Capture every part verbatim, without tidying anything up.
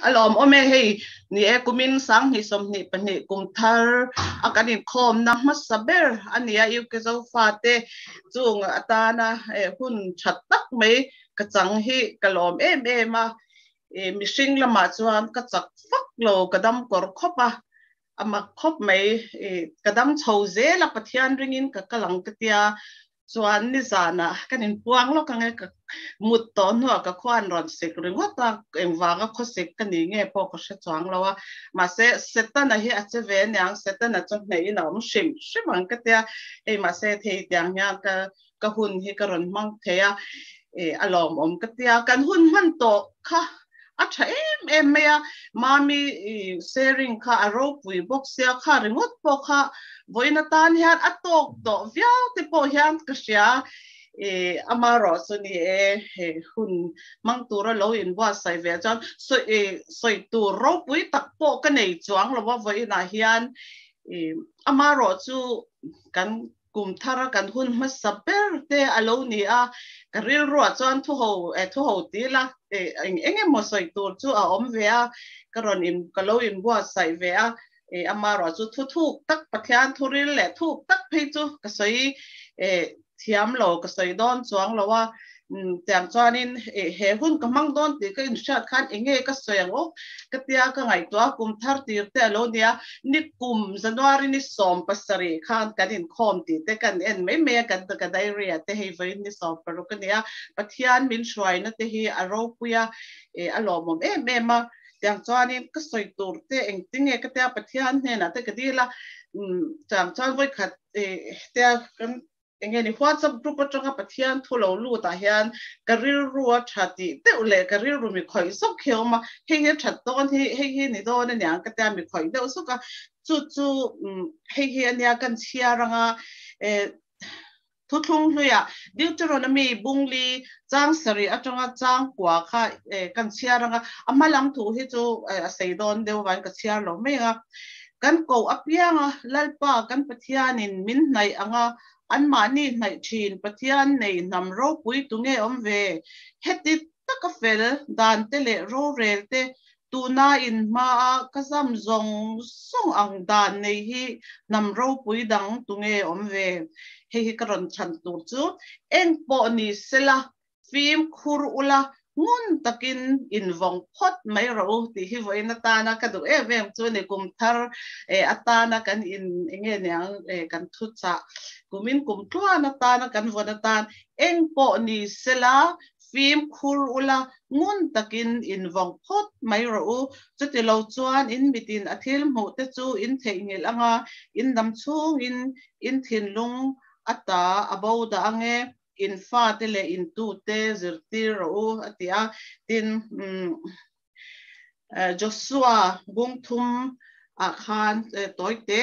alom ome hei ni e kumin sang ni som ni pani kum thar akanin khom na masaber ania yu ke zo fate chung atana hun that tak mai ka chang hi kalom em em ma e mishing lama chuan ka chak fak lo kadam kor khopa ama khop mai e kadam chhoze la pathian ringin ka kalang katia chuan ni zana kanin puang lo ka nge ka mut ton ho ka khwan ron sek ring hota engwanga khosek kani nge po ko she chuang lawa ma se setana hi ache ve nyang setana chon nei na um shim shimang katia e ma se thei tyang nya ka ka hun hi ka ron mang theya e alom om katia kan hun man to kha acha em em mea mami sharing kha aro pui box ya kha ringot po kha voina tan hian atok to viau te po hian ka sia e amaro so ni e hun mang tura lo in wa sai ve chan so e soi tu ro pui tak po ka nei chuang lo wa voina hian e amaro chu kan kum thara kan hun ma saber te alo ni a karil ro chuan thu ho e thu ho ti la e enge mo soi tur chu a om ve a karon in kalo in wa sai ve a e amaro chu thu thu tak pathian thuril le thu tak phei chu ka soi e thiam lo ka soi don chuang lo wa tiang chuanin e he hun ka mang don ti ka in shat khan enge ka soyang o ka tia ka ngai to kum thar tir te alo nia ni kum january ni som pasari khan kanin khom ti te kan en me me kan ka diarrhea te he vein ni som paru ka nia pathian min shwai na te hi aro puya e alomom e me ma tiang chuanin ka soi tur te eng tinge ka tia pathian ne na te ka dila tiang chuan voi khat e tia kan engeni WhatsApp group atanga pathian thulo lu ta hian karil ruwa thati te ule karil ru mi khoi sok kheoma he he that don he he he ni don ne yang ka ta mi khoi de so ka chu chu he he ania kan chia ranga e thuthung hluya Deuteronomy bungli chang sari atanga chang kwa kha kan chia ranga amalam thu hi chu a seidon deu wan ka chia lo mega kan ko apianga lalpa kan pathianin min nai anga an mani nai thin pathian nei namro pui tunge omve heti taka fel dan tele ro rel te tuna in ma kasam zong song ang dan nei hi namro pui dang tunge omve he hi karon chan tur chu eng po ni sela film khur ula ngun takin invong phot mai ro ti hi voina ta na ka du e vem chu ne kum thar e atana kan in enge nyang e kan thu cha kumin kum tua na ta na kan vona tan eng po ni sela film khur ula ngun takin invong phot mai ro chu ti lo chuan in mitin athil mu te chu in theingil anga in dam chung in in thinlung ata about ange in fa te le in tu te zirti ro atia tin Joshua bungthum a khan toite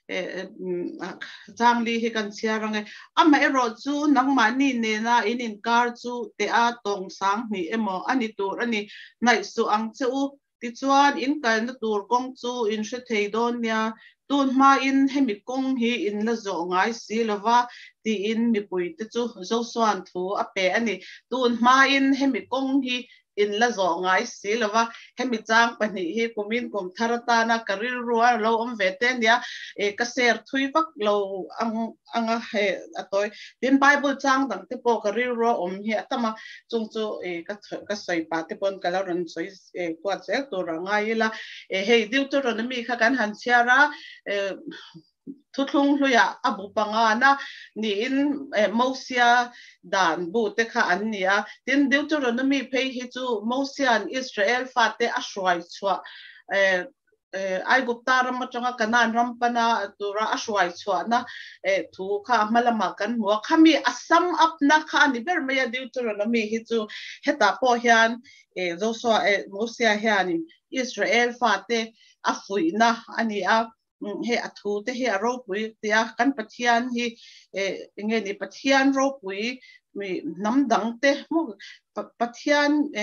chang li hi kan chia rang ama ero chu nangmani ne na in in kar chu te a tong sang ni emo ani tur ani nai su ang chu ti chuan in kan na tur kong chu in she thei don nia tun ma in hemi kong hi in la zo ngai si lova ti in mi pui te chu zo swan thu a pe ani tun ma in hemi kong hi in la zo ngai si lova hemi chang pani hi kumin kum tharata na karil ruwa lo om veten dia e ka ser thui vak lo ang anga he atoi tin bible chang dang te po karil ruwa om hi atama chung chu e ka ka sai pa te pon kala ran soi e kwa che to rangai la e he Deuteronomy kha kan han chiara e thuthung hluya abu panga na ni in Mosia dan bu te kha an nia tin Deuteronomy pei hi chu Mosian Israel fa te ashwai chwa e ai gupta ram changa kanan ram pana tura ashwai chwa na e thu kha malama kan mo khami asam up na kha ni ber me Deuteronomy hi chu heta po hian e Joshua e Mosia hian Israel fa te afui na ani a he athu te he ro pui te a kan pathian hi e nge ni pathian ro pui mi nam dang te mo pathian e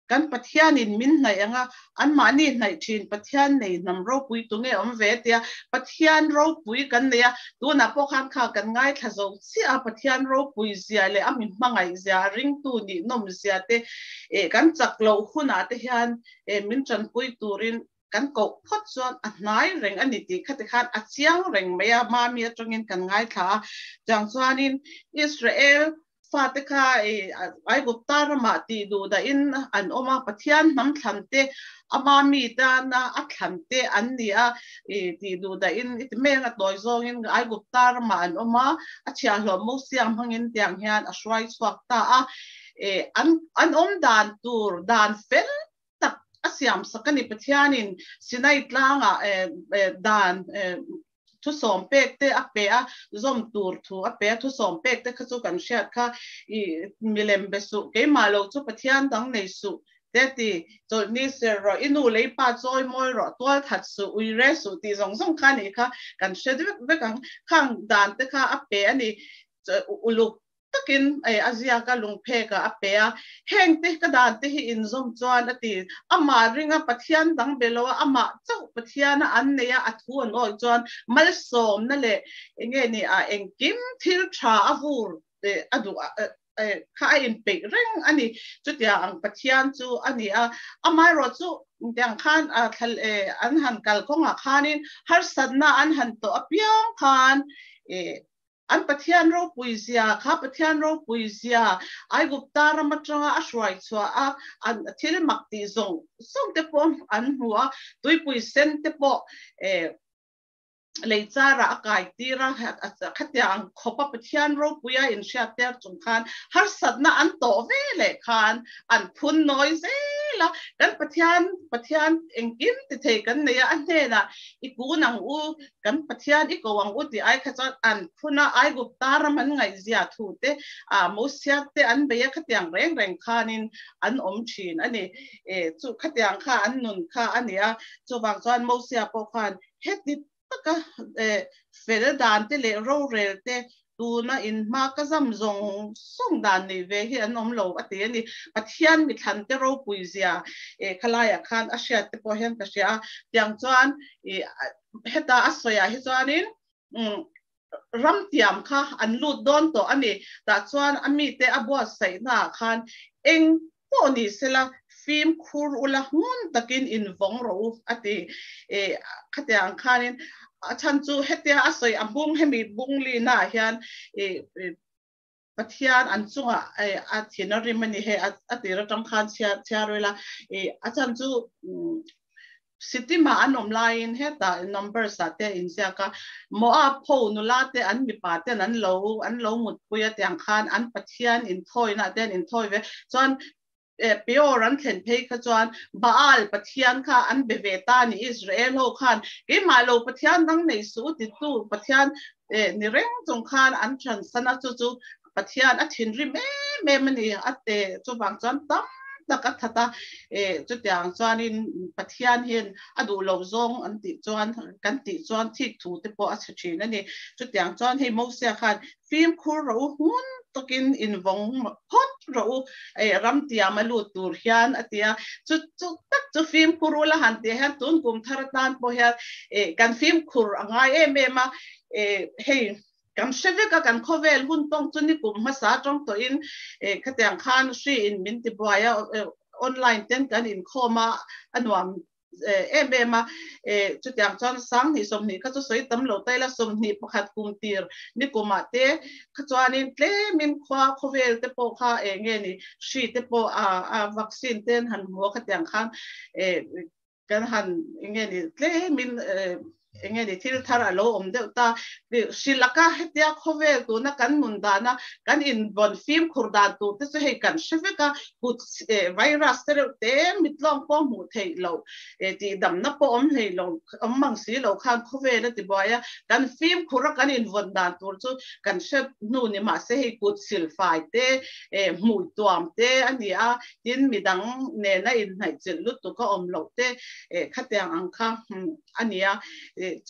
กันปัทยานินมินไหนอ่ะอันมานี่ไหนชินปัทยาในนำรบปุยตัวเงี้ยอมเวทีปัทยารบปุยกันเนี่ยตัวนับพวกขันข้ากันง่ายถ้าเราเสียปัทยารบปุยเสียเลยอามินมังไงเสียริงตัวนี่นมเสียเตเอกันจักเราคุณอาเทียนเอมินจันปุยตัวรินกันกบพอดส่วนอันไหนเร่งอันนี้ที่ขัดขัดอัดเสียงเร่งไม่ยามามีตรงนี้กันง่ายค่ะจังส่วนนี้อิสราเอลฟาติกาไอไอกุตาร์มาตีดูดอินอันออกมาปะเทียนน้ำทันเตอามามีดานะอัดทันเตอันนี้อ่ะตีดูดอินอิตเมงตัวจงอินไอกุตาร์มาอันออกมาอัจฉริยะมุสลิมพังอินเตียงเฮียนอสไวสวักตาอ่ะอันอันอมดานตูร์ดานเฟลตักอาศัยมสักนิปเทียนินสินัยตลางอ่ะดานทุสอมเป็กเตอเปียจอมตูร์ทูอเปียทุสอมเป็กเตขจุกันเชียค่ะอีมิเลมเบสุเกมาโลจุปเทียนดังในสุเดติจนนี่เสรออินูเลยป้าจอยมอยรอตัวทัดสุอุยเรสุตีสองสองคันนี่ค่ะกันเชียด้วยด้วยกันข้างด่านเตค่ะอเปียนี่จะอุลุกตักินไออาเซียก็ลงเพกอเปียแห่งเตกระดานเตหินซอมจวนตีอามาริงปะเทียนดังเบลว่าอามาเจ้าปะเทียนอันเนียอัทวนอ้อยจวนมัลสมนั่นแหละเงี้ยนี่อ่ะเองกิมทิลชาอวูร์เออดูเออเออข้าอินเปกเร่งอันนี้จุดอย่างปะเทียนจูอันนี้อ่ะอามารอจูอย่างขันอ่ะทะเลอันหันกัลกงอ่ะขันินฮาร์สันน่ะอันหันตัวอภิยังขันเอออันปะเทียนรูปุยเสียข้าปะเทียนรูปุยเสียไอ้กุปตารามัจงอาช่วยชัวอ่ะอันที่เรื่องมักตีส่งส่งเตปออันหัวตุยปุยเซนเตปอเออเลยจ้าระอากาศตีระขัดอย่างขบปะเทียนรูปุยอินเชียเตอร์จงคันฮาร์สัตน่ะอันโตเวเลคันอันพุนน้อยเซละกันปะเทียนปะเทียนเองกินติเทกันเนี่ยอันเนี้ยนะอีกูนังอูกันปะเทียนอีกวังอูที่ไอ้ขจรอันพุนะไอ้กุตาระมันไงเสียถูเตอ่ามุสยาเตอันเบียขัดอย่างแรงแรงคันินอันอมชีนอันนี้เออจุขัดอย่างข้าอันนุนข้าอันเนี้ยจุบางส่วนมุสยาปอคันเฮ็ดดิตะกะเออเฟรดานเตเลโรเรเตตูน่ะอินมากระซำจงส่งดานนี่เวฮีอันอมโลอัตเตนี่ปัทยันมิทันเตโรปุยเสียเอขลายคันอาเซียเตปอเฮนตะเสียอย่างจวนเอเฮตาอัสยาฮิจวนินอืมรัมเตียมค่ะอันลูดดอนตัวอันนี้แต่จวนอันมีเตอบัวใส่หน้าคันเองพวกนี้เสละฟิล์มคูรุละหุ่นตะกินอินวงรูอัตเตเอขัดอย่างคันนินฉันจูเฮติอาศัยอันบุ้งให้มีบุ้งลีน่าเฮียนเอปะเทียนอันจุงอ่ะเอออาทินริมันนี่เฮอาทิระจำคันเชียเชียเวลาเออาจารย์จูสิทธิมาอันอมไลน์เฮตา number สัตย์อินเสียก็มัวพูนุลาเตอันมีปาเตนั้นโลอันโลหมดปุยแต่ยังคันอันปะเทียนอินทอยนะเตนอินทอยเวจนเออพิโอรันเข็นเพย์ขจวนบาอัลปะเทียนค่ะอันเบเวตานี่อิสราเอลโลคันเอมาโลปะเทียนตั้งในสูติตูปะเทียนเออนิเร่งจงคันอันฉันสนับจูจูปะเทียนอัดหินริเมเมมันนี่อัดเตจูบางจวนตั้มตะกัดทัตาเออจุดอย่างจวนินปะเทียนเห็นอดูโลซงอันติจวนกันติจวนที่ถูติปออัศชีนั่นนี่จุดอย่างจวนให้มุสเซียคันฟิล์มคูรูหุ่นตะกินอินวงพอดรูไอ้รำเตียมาลูตูร์ฮิอันอติยาจุดจุดตักจุดฟิล์มคูรูละหันเตียฮันตุนกุมทาร์ตันพอเฮเอกันฟิล์มคูรูง่ายเอเมมาเอเฮกันเชฟก็กันข้อเวลหุ่นต้องจุดนี้กุมมาสาจงตัวอินเอขัดอย่างขันชีอินมินติบวยออนไลน์เต้นกันอินข้อมาอันว่าเอเอเมมาเอจุดอย่างจอนสังหิสมนิก็จะสวยตำโหลดได้ละสมนิประคัดกุมตีร์นี่กุมาเตะขจวนินเล่มินขวาข้อเวลเตปโอข้าเองเงี้ยนี่ชีเตปโออ่าอ่าวัคซีนเต้นหันหัวขัดอย่างขันเอกันหันเงี้ยนี่เล่มินเอเงี้ยนี่ที่ทาราโลอมเดต้าศิลกะเฮติยาข้อเวลตัวนักกันมุนดานะกันอินบอนฟิล์มคูร์ดานตัวที่จะให้กันเชฟก็กุดไวรัสเตอร์เต็มมิดลองป้อมหูเทยโลเอที่ดำนับป้อมเทยโลอมมังสีโลข้างข้อเวลที่บ่อยกันฟิล์มคูร์กันอินวันดานตัวจู่กันเชฟนู่นนี่มาเสียให้กุดซิลไฟเตเอหมู่ตัวมเตอันนี้อ่ะยินมีดังเนน่าอินไหนจิลุตุก็อมโลเตเอขัดยังอังคังอันนี้อ่ะจุด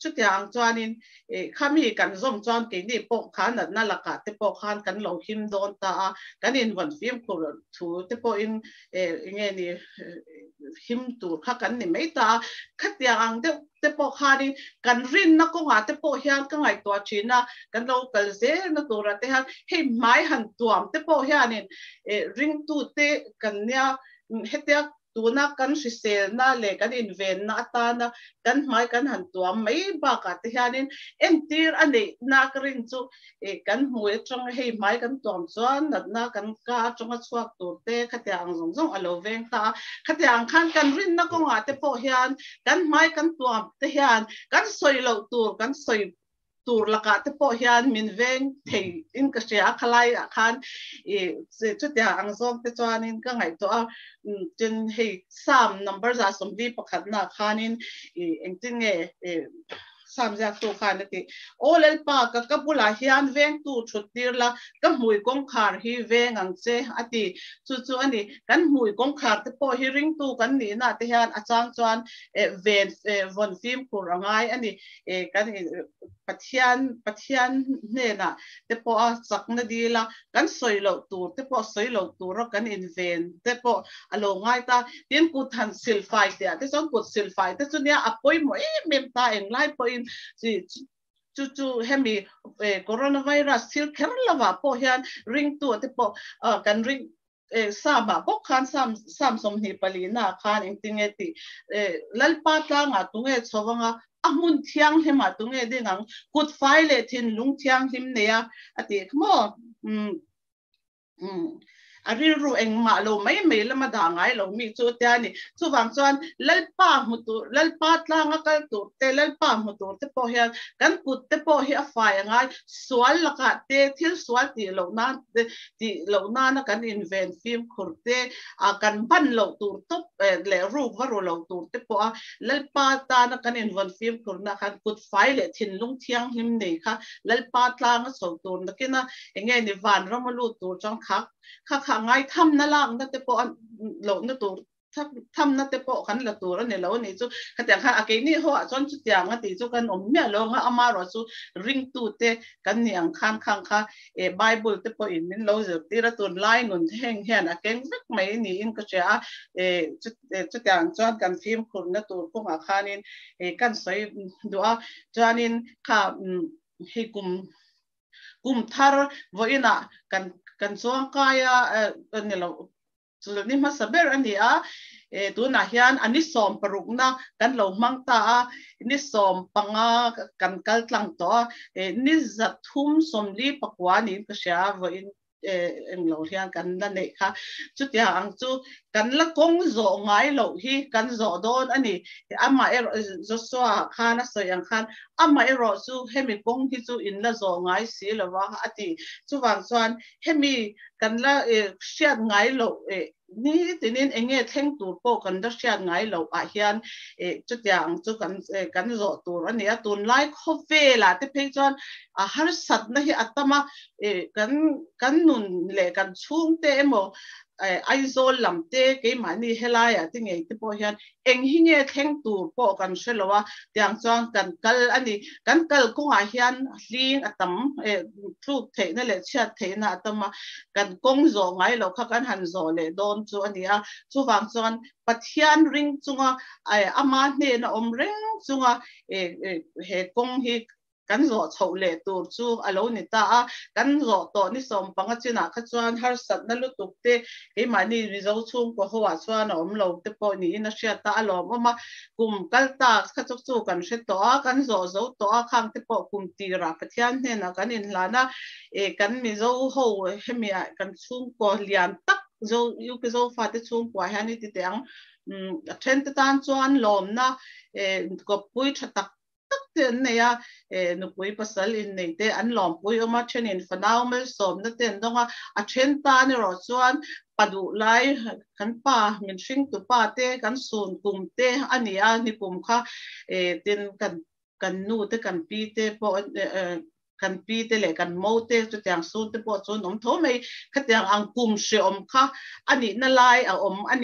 ชุดอย่างจวนนินเอข้ามีกันร่มจวนกินนี่ปกขันนั่นละกัดที่ปกขันกันเราหิมโดนตากันอินวันฟิล์มกูถูที่ปกอินเอเงี้ยนี่หิมตูข้ากันนี่ไม่ตาขัดอย่างที่ที่ปกขันกันรินนักก็หาที่ปกเฮียนก็ไงตัวชีน่ะกันเราเกลเซนตัวระที่ฮันให้ไม้หันตัวที่ปกเฮียนนี่เอริงตูเตกันเนี่ยเฮตียตัวนักกันสิเซลน่ะเล็กกันอินเวนน่ะตานะกันไม้กันหันตัวไม่บ้ากันที่ฮันนี่เอ็นตีร์อันนี้นักรินจูเอกันมวยจงให้ไม้กันตัวจวนนั่นนักกันก้าจงสวกตัวเตะขัดอย่างส่งส่งอโลเวงตาขัดอย่างขันกันรินนักก็หาที่ปกเฮียนกันไม้กันตัวที่ฮันกันสวยเหล่าตัวกันสวยตัวละกัดที่ปกเฮียนมินเวงเทอินก็เสียขลายอ่ะคันเอชุดอย่างส่งที่จวนนินก็ไงตัวจนให้สาม number จะสมดีประคันนักคันนินเอเองจึงเอสามจากตัวคันนี่โอเลลปากกับบุลาเฮียนเวงตัวชุดดีละก็มวยกงคาร์ฮีเวงอังเซอติจู่จู่อันนี้กันมวยกงคาร์ที่พอฮีริงตัวกันนี่นะที่เฮียนอาจารย์จวนเอเวนเอวันฟิล์มคุรังไงอันนี้เอกันปัทยันปัทยันเนี่ยนะที่พอสักนาดีละกันสวยเหล่าตัวที่พอสวยเหล่าตัวแล้วกันอินเวนที่พออารมณ์ง่ายตาเตียนกูทันซิลไฟเดียที่ส่งกูซิลไฟที่สุดเนี่ยอภัยหมดเอ๊ะเมมตาเองไล่พอยสิจู่ๆให้มีเอ่อโคโรนาไวรัสซิลเคอร์ลว่าพอเฮียนริงตัวที่พอเอ่อกันริงเอ่อสามบาพวกคันสามสามสมหิปลีน่าคันอิงติงเอติเอ่อลัลปาตางาตุงเอชวงาอามุนเทียงเฮมาตุงเอดิงังกุดไฟเลทินลุงเทียงหิมเนียอติขโมอืมอืมอาริรู้เองมาเราไม่ไม่ละมาด่างไงเรามีจุดนี้สุวรรณส่วนเล่ป้ามุตุเล่ป้าตลางกันตัวเตเล่ป้ามุตุเตพอเฮียกันกุดเตพอเฮียไฟยังไงสวนละกันเตที่สวนที่เราหน้าที่เราหน้านักการอินเวนฟิล์มขุดเตอากันบันเราตัวทุบเออเล่รูปว่าเราตัวเตพอเล่ป้าตานักการอินเวนฟิล์มขุดนักการกุดไฟเล่ทิ้งลุงเทียงหิมนี่ค่ะเล่ป้าตลางก็ส่งตัวนักกินนะยังไงนิวานเรามาลู่ตัวจังคักข้าข้างไงทำนั่นล่ะนั่นแต่พอหลงนั่นตัวถ้าทำนั่นแต่พอขันละตัวแล้วเนี่ยเราเนี่ยจู่ขยันข้าอาเกนี่หัวจนจุดอย่างนั้นตีจู่กันอมเนี่ยลงอ่ะอามาเราจู่ริงตัวเตกันเนี่ยข้างข้างข้าเอ๋ไบเบิลแต่พออินนี่เราจะตีละตัวไล่เงินแห้งแห้งอาเกนสักไม่นี่อินก็จะเอ๋จุดจุดอย่างจนกันฟิล์มคนนั่นตัวพวกอาคานินเอ๋กันใส่ดูอ่ะจานินข้าให้กุมกุมทาร์วันน่ะกันกันส่วนกายเอ่อเนี่ยเราส่วนนี้มาสับเบอร์อันนี้อ่ะเออตัวน่ะเฮียนอันนี้สอมปรุกนะกันเรามังตาอันนี้สอมปังอ่ะกันกัลตังตัวเออนี่จัดทุ่มสมลีปักวานี่ก็เสียวันเออเอ็งเราเฮียนกันนั่นเองค่ะจุดอย่างจู่กันละกงโจงไงเราฮีกันโจโดนอันนี้อามาเออจะสวะข้านะสยังข้าอามาเอรอจู่ให้มีกงที่จู่อินละโจงไงสิละว่าอดีจู่วันส่วนให้มีกันละเออเสียไงเราเออนี่ทีนี้เองเงี้ยเท่งตัวโปกันจะเสียไงเราอาเฮียนเออจุดอย่างจู่กันเออกันโจตัวอันนี้ตัวไลค์คอฟเฟ่ละที่เพื่อนอาหารสัตว์นะที่อัตมาเออกันกันนุนเล่กันช่วงเตะโมไอโซลำเตะกี่มันนี่เฮลายอ่ะที่ไงที่พอเห็นเองหิ้งเงี้ยแทงตัวพอกันเชลว่าอย่างจวนกันกัลอันนี้กันกัลก็อาเฮียนลิงอัตมเออทุกเทนั่นแหละเชื่อเทน่ะอัตมากันกงโจไงเราข้ากันหันโจเลยโดนจวนนี้อ่ะจวนจวนปัทยันริงจงอ่ะไออามาเนี่ยนะอมริงจงอ่ะเอเอเฮกงฮิกันโจเฉลยตัวจู่อารมณ์นี่ตากันโจตัวนี่สมปังจีน่ะขจวนฮาร์สัตนั่นลุตุกเตะไอ้มันนี่วิจารณ์ช่วงก็หัวชวนอมเราเตปอนี่นักเชียตาอารมณ์ว่ามากุมกัลตาขจกจู่กันเชตัวกันโจโจตัวข้างเตปอกุมตีราปัทยันเนี่ยนะกันอินลานะเอกันมิจารณ์หัวเฮมีกันช่วงก็เลียนตักโจยุคโจฟาดช่วงกว่าฮันนี่ติดยังอืมเทรนต์ตานชวนลมนะเอก็ปุ้ยชัดตักเต็นเนี่ยเออนุ้ยภาษาลินเนี่ยเตอันหลอมปุยออกมาเช่นอินฟนาวเมลสมนั่นเต็นต้องว่าอัเชนตานี่รอส่วนปัดูไลกันป่าเหมือนชิงตุป่าเตกันส่วนกลุ่มเตอันนี้อันนี้กลุ่มค่ะเออเต็นกันกันนู่เตกันปีเตพอเออกันปีเตเลยกันโมเตจุดอย่างส่วนเตพอส่วนน้องโทไม่ขัดอย่างอังกลุ่มเชื่อมค่ะอันนี้นั่นไลอ่ะอมอันนี้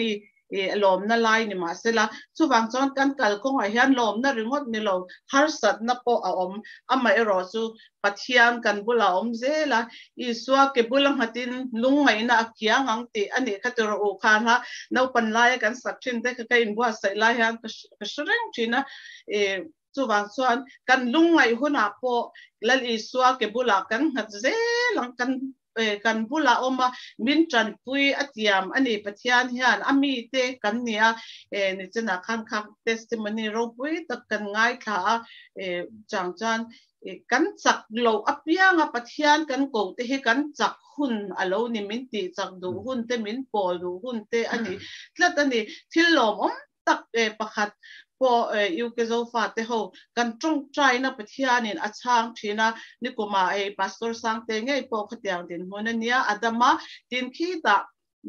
e lom na lai ni ma se la chu wang chon kan kal ko nga hian lom na ringot ni lo har sat na po a om ama ero chu pathian kan bula om zela iswa ke bulang hatin lungai na akyang ang ti ani khatero o khan ha no pan lai kan sakthin te ka in bua sai lai han ka shreng china e chu wang chuan kan lungai huna po lal iswa ke bula kan hat zelang kan kan bula oma min tran pui atiam ani pathian hian ami te kan nia e ni chana khan khan testimony ro pui tak kan ngai kha e chang chan kan chak lo apianga pathian kan ko te he kan chak hun alo ni min ti chak du hun te min pol du hun te ani tlat ani thilom om tak e pakhat po uk zo fa te ho kan trong trai na pathianin achang thina nikuma e pastor sang te ngai po khatiang din monania adama tin khi ta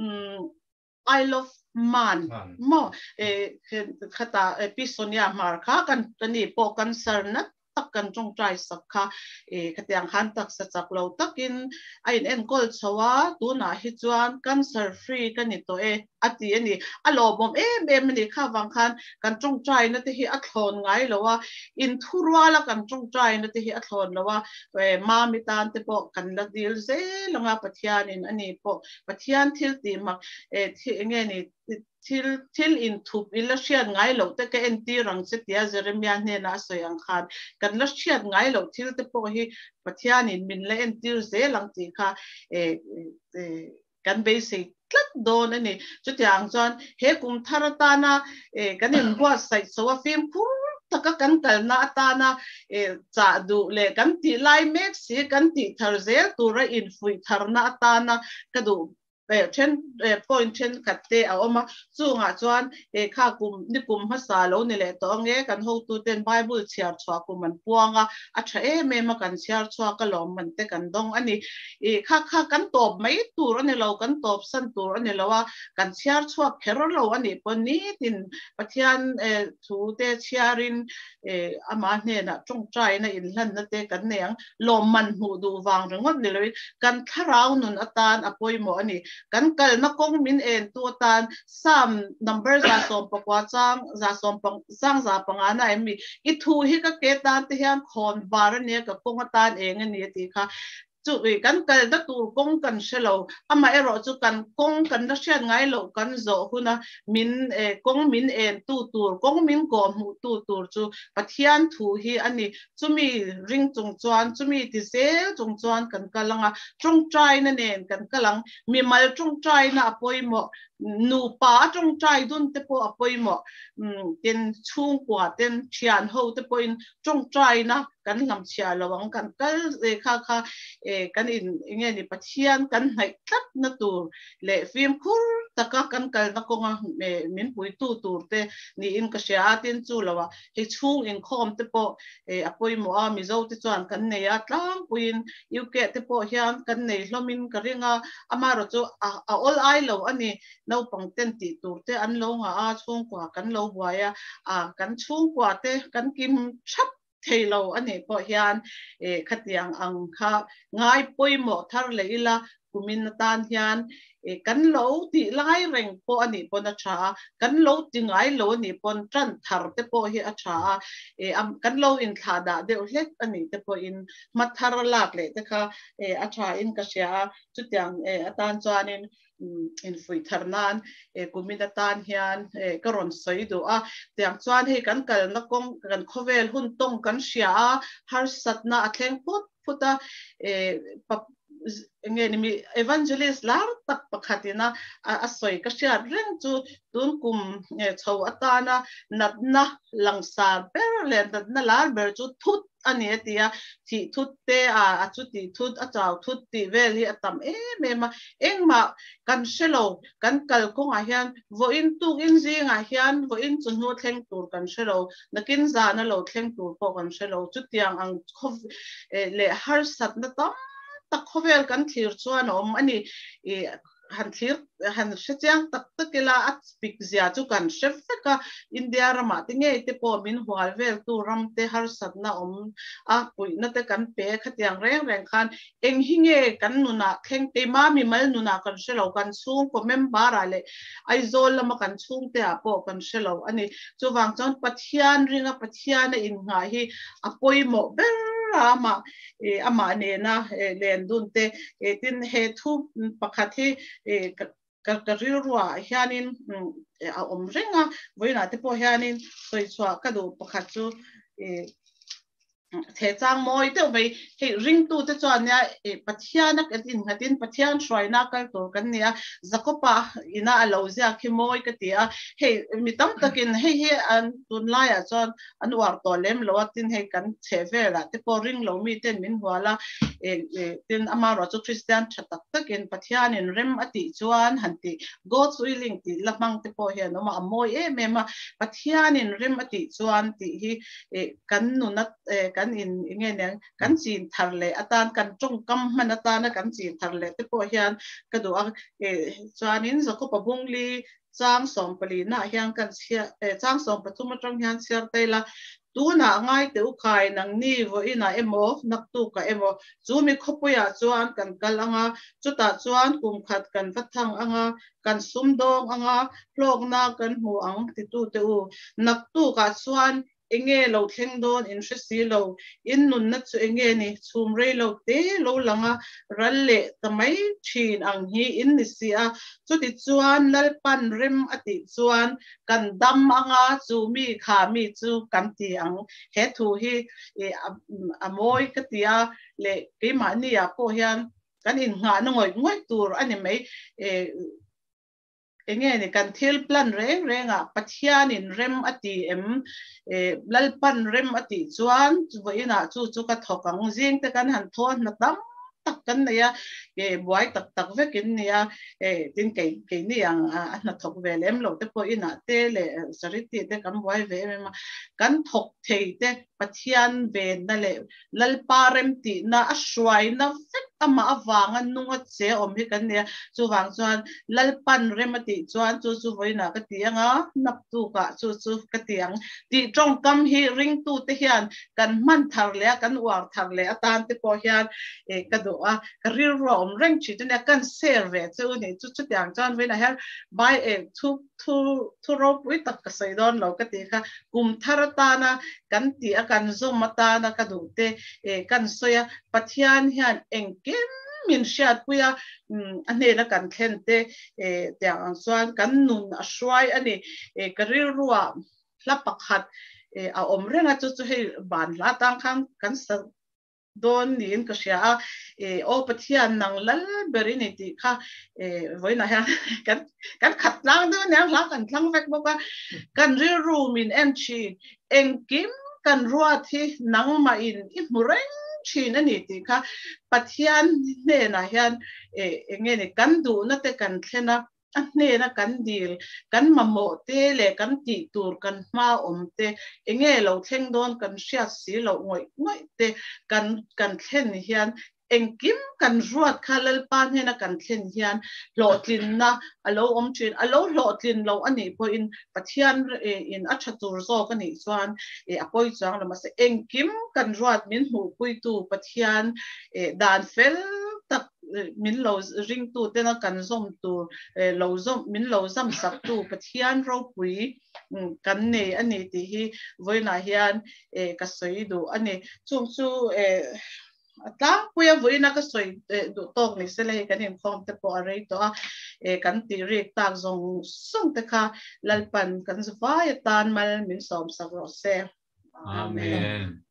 I love man mo e khata episonia marka kan tani po kan sarna takkan trong trai sakha e khatiang han tak sa chaklo takin ain en kol chawa tu na hi chuan cancer free kan ni to e ati ani alobom e be mani kha wang khan kan trong trai na te hi athlon ngai lowa in thurwala kan trong trai na te hi athlon lowa e ma mi tan te po kan la dil ze longa pathian in ani po pathian thil ti mak e nge ni til til in thup ilasian ngai lo te ka enti rang se tia jeremia ne na soyang khan kan la chiat ngai lo til te po hi pathian in min le enti ze lang ti kha e kan be se tlat don ani chutiang chon he kum tharatana e kan in bua sai so a film pu taka kan kal na atana e cha du le kan ti lai mek si kan ti thar zel tura in fui tharna atana kadu chen point chen katte a oma chunga chuan e kha kum ni kum hasa lo ni le to nge kan ho tu ten bible chiar chwa kum man puanga a tha e me ma kan chiar chwa ka lom man te kan dong ani e kha kha kan top mai tur ani lo kan top san tur ani lowa kan chiar chwa khero lo ani poni tin pathian e thu te chiarin e ama ne na chung trai na in hlan na te kan neng lom man hu du wang ringot ni lo kan tharau nun atan apoi mo ani kan kal na kong min en tu tan sam number za som pakwa chang za som pang sang za pangana emi I thu hi ka ke tan te hian khon bar ne ka kong tan eng ani ti kha chu kan kal da tu kong kan shelo ama ero chu kan kong kan da shan ngai lo kan zo huna min e kong min en tu tur kong min ko mu tu tur chu pathian thu hi ani chumi ring chung chuan chumi ti se chung chuan kan kalanga chung trai na nen kan kalang mi mal chung trai na apoi mo nu pa chung trai dun te po apoi mo tin chung kwa ten thian ho te po in chung trai na kan lam chia lawang kan kal e kha kha e kan in nge ni pathian kan hai tlat na tur le film khur taka kan kal na ko nga me min pui tu tur te ni in ka sha tin chu lawa he chung in khom te po e apoi mo a mi zo te chuan kan nei a tlang puin uk te po hian kan nei hlomin ka ringa ama ro chu a all ai lo ani no pang ten ti tur te an lo nga a chung kwa kan lo buaya a kan chung kwa te kan kim chap thelo ani po hian e khatiang ang kha ngai poimo thar leila kumin tan hian e kan lo ti lai reng po ani po na cha kan lo ti ngai lo ni pon tran thar te po hi a cha e am kan lo in thada de hlek ani te po in mathar lak le te kha e a cha in ka sia chutiang e atan chanin in fui tharnan e kumina tan hian e karon soi do a tiang chuan he kan kal na kong kan khovel hun tong kan sia har satna atheng put puta e nge ni evangelist lar tak pakhatina a soi ka sia reng chu tun kum e chho atana natna langsa ber le natna lar ber chu thut ani atia thi thut te a chu ti thut a chaw thut ti vel hi atam e me ma engma kan shelo kan kal ko nga hian vo in tu in zi nga hian vo in chu nu thleng tur kan shelo nakin za na lo thleng tur po kan shelo chu tiang ang khov le har sat na tam tak khovel kan thir chuan om ani e หันทิรหันเสียงตักตะเกล่าอัดสปิกเสียจุกันเชฟก็อินเดียรามาติเงยเตปอมินหัวเวลตูรัมเตฮาร์สัตนาอมอ่ะปุยนั่นเตกันเปะขัดยังแรงแรงคันเองหิเงยกันนุนาเข่งเตมามีมัลนุนากันเชลกันซูงก็เมมบาร์อะไรไอโซลมากันซูงเตอะปอกันเชลอันนี้จูวังจอนปัทยานริงปัทยานอินหาฮีอปุยโมเบลรามาเอออามาเนนะเอเลนดุนเตเอตินเฮทุปะขัดที่เอกักริรัวเฮียนินอาอมเริงอ่ะวันนั้นที่พอเฮียนินสวยสวยก็ดูปะขัดจูเอเทจังมอยเดี๋ยวไปเฮริงตูเตจวนเนี่ยเอปัทยานักอินหัดินปัทยานช่วยนักกันตัวกันเนี่ยจักปะอินาอลาวเซียคิมอยก็เตียเฮมีตั้งตะกินเฮเฮอันตุนไล่อะจวนอันวาร์ตัวเล็มแล้วตินเฮกันเชฟเวล่ะที่พอริงเรามีเต้นมินหัวละเอเอตินอามารอจูคริสเตียนชัดตักตะกินปัทยานินเร็มอติจวนหันติ God's willing ติละมังที่พอเห็นว่าอมอยเอเมมาปัทยานินเร็มอติจวนติฮีเอกันนุนัดเอกันอินเงี้ยเนี่ยกันจีนทะเลอาตานกันจงกำมันอาตานนะกันจีนทะเลที่พอเห็นก็ดูอ่ะเอจวนนี้จะก็ปะบุงลีจ้างสองปลีน่ะเฮียงกันเชียเอจ้างสองประตูมาตรงเฮียงเชียเตละตัวน่ะง่ายเดี๋ยวใครนังนี่ว่าอีน่ะเอ็มโอนักตู้กับเอ็มโอจูมีขบวยจวนกันกันอ่ะจุดตาจวนกุมขัดกันฟัดทางอ่ะกันซุ่มดองอ่ะโลกน่ากันหัวอังติดตู้เตัวนักตู้กับจวนเองเงเราเข่งโดนอินทรีย์เราอินนุนนัดเองเงนี่ซูมเรเราเตะเราหลังอ่ะรัลเล่ทำไมชีนอังฮีอินนิเสียจุดที่จวนนัลปันริมอติจวนกันดำอ่ะจูมีขามีจูกันตีอังเฮทูฮีเออโมยกติยาเล่กิมานี่อ่ะพอเห็นกันอินหาหน่อยง่วยตัวอันนี้ไม่เอเองเนี่ยกันเที่ยวพลันเร่งเร่งอ่ะปัจจัยนินเร็มอติเอ็มเออลัลปันเร็มอติจวนวันน่ะจู่จู่ก็ทอกังจิงแต่กันหันทอนนักตั้มตักกันเนี่ยเอ๋บวยตักตักเวกินเนี่ยเออดินเก่งเก่งนี่ยังอ่ะนักทอกเวลเอ็มเราแต่พออิน่ะเตะเลยสริติแต่กันบวยเวมากันทอกเทเตปัจจัยเวนนั่นแหละลัลปาเร็มติน่ะสวยน่ะเฟกอามาวางอันนุ่งเสียอมให้กันเนี่ยจู่วางจวนลัลปันเร็มติจวนจู่จู่วันน่ะก็เตียงอ่ะนับตู้กะจู่จู่ก็เตียงตีจงกำฮีริงตู้เตียนกันมันทาร์เล่กันวางทาร์เล่ตานที่พอเห็นเอก็ดูอ่ะก็รีรอมเร่งชีดเนี่ยกันเซอร์เวจู่เนี่ยจู่จู่อย่างจวนวันน่ะเห็นใบเอทุกทุกทุกรอบวิตักก็ใส่ดอนเราก็เตียค่ะกุมทาร์ตานะกันตีอากันซมมาตานะก็ดูเตเอกันสวยปัจจัยเห็นเองเกมมินเชียดปุยอ่ะอันนี้ละกันเข่นเตเอแต่อันส่วนกันนุนสวยอันนี้เอกรีรัวลับปักหัดเอออมเรื่องอ่ะจู่ๆให้บานละตั้งข้างกันสโดนนี่ก็เสียเออโอปัจจัยนังลัลเบรินิติค่ะเออไว้นะฮะกันกันขัดล้างด้วยเนี่ยล้างกันล้างแฟกบอกว่ากันรีรูมินเอ็นชีเองกิมกันรัวที่นังมาอินอิมเร่งชีนั่นนี่ติค่ะปัจจัยเนี่ยนะฮะเออเงี้ยเนี่ยกันดูนั่นแต่กันแค่นะอันนี้นะกันดีลกันมาโมเตเลกันตีตูร์กันมาอมเตเองเงี้ยเราเข่งโดนกันเสียสีเราง่อยง่อยเตกันกันเข่นเฮียนเองกิมกันรวดคาเลปานเฮนะกันเข่นเฮียนโหลดลินนะอโลอมชินอโลโหลดลินเราอันนี้พออินปัจจัยเออินอัชตูร์โซกันนี่ส่วนเออพออีกอย่างเรามาเสเองกิมกันรวดมินหูคุยตูปัจจัยเอดานเฟลตักมินเราริงตูเตนะกันซอมตูเออเราซอมมินเราซัมสับตูปัจจัยเราปุยกันเนี่ยอันนี้ที่ฮีวันนั้นเฮียนเออก็สวยดูอันนี้ช่วงช่วงเออตาปุยวันนั้นก็สวยดูตรงนี้เสเลยกันยังคงแต่พออะไรตัวเออกันตีเรียกตากทรงส่งแต่ค่ะลัลปันกันสบายตานมามินสอมสักรอบเซ่อาเมน